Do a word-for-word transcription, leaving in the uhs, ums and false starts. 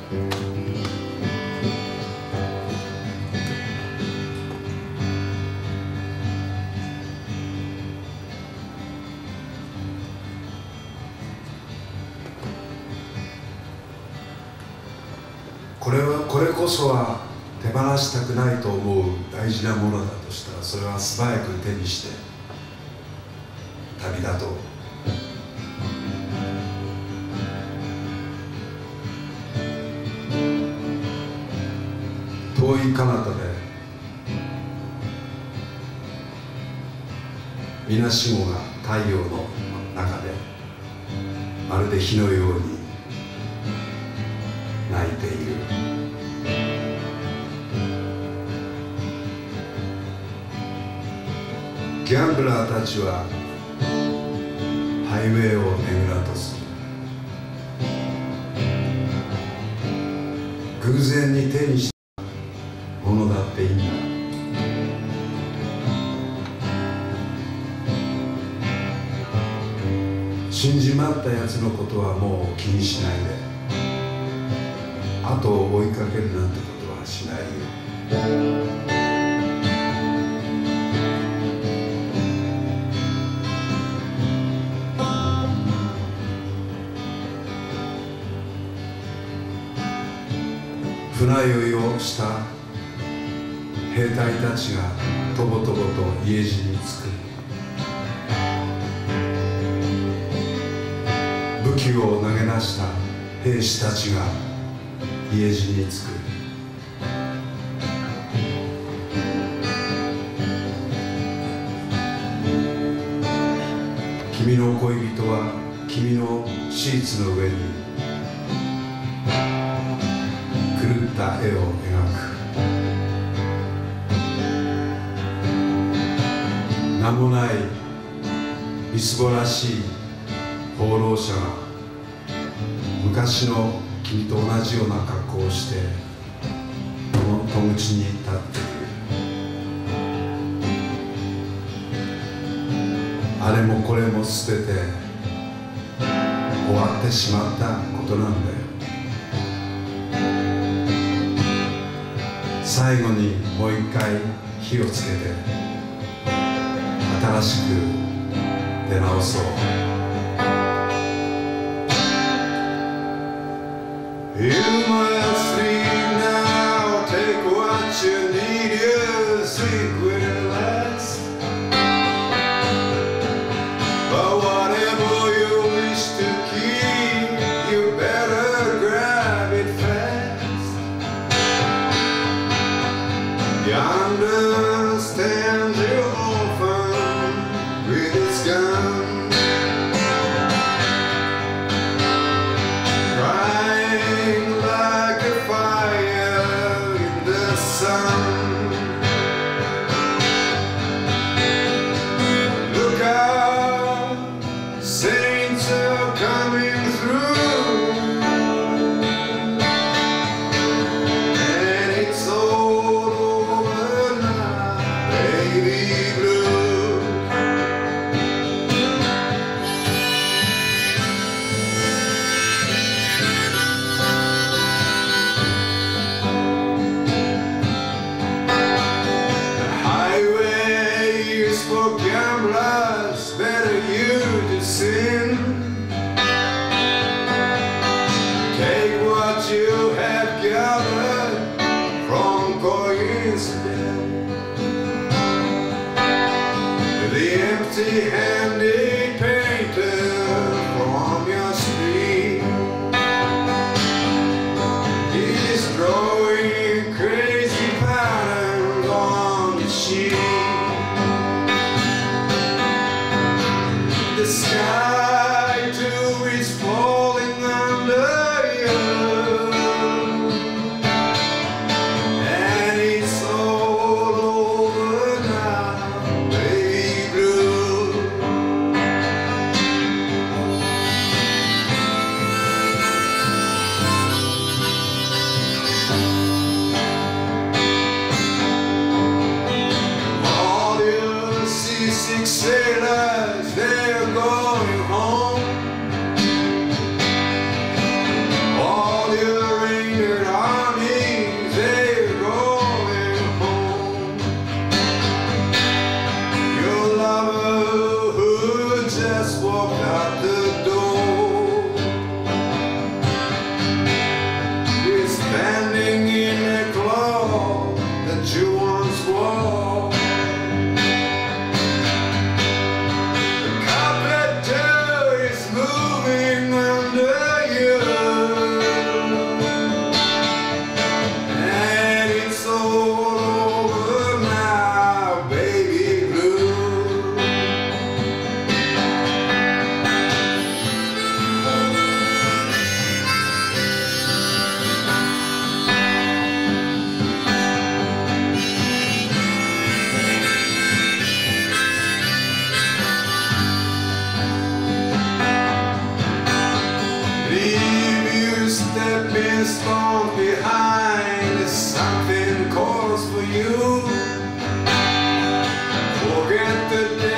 これはこれこそは手放したくないと思う大事なものだとしたら、それは素早く手にして旅立とう。遠い彼方で皆しもが太陽の中でまるで火のように泣いている。ギャンブラーたちはハイウェイを巡らとする。偶然に手にしたものだっていいんだ。死んじまったやつのことはもう気にしないで、後を追いかけるなんてことはしないよ。船酔いをした兵隊たちがとぼとぼと家路につく。武器を投げ出した兵士たちが家路につく。君の恋人は君のシーツの上に狂った絵を描く。名もないみすぼらしい放浪者が昔の君と同じような格好をしてこの戸口に立っている。あれもこれもすべて終わってしまったことなんだよ。最後にもう一回火をつけて新しく出直そう。You must leave now, take what you need, you sleep will last. But whatever you wish to keep, you better grab it fast. You understand your orphan with his gun. For gamblers, better you to sin. Take what you have gathered from coincidence. The empty-handed painter from your street is drawing crazy patterns on the sheet. The sky too is falling under you, and it's all over now, baby blue. stepping stones behind is something calls for you. Forget the day.